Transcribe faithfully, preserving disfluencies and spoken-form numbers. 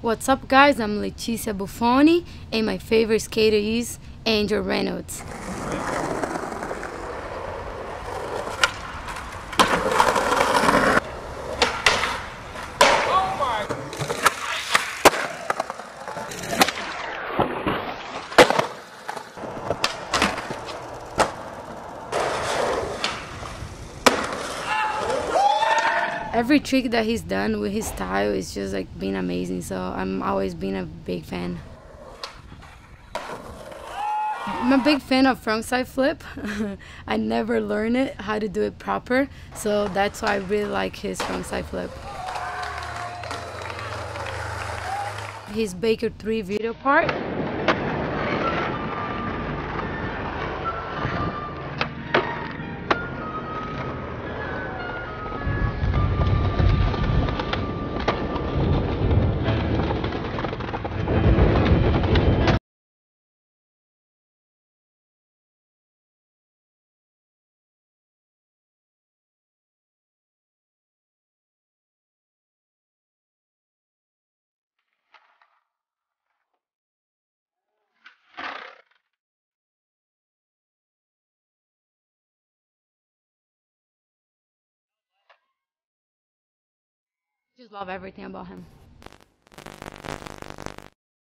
What's up, guys? I'm Leticia Bufoni, and my favorite skater is Andrew Reynolds. Every trick that he's done with his style is just like been amazing, so I'm always been a big fan. I'm a big fan of frontside flip. I never learned it how to do it proper, so that's why I really like his frontside flip. His Baker three video part. Just love everything about him.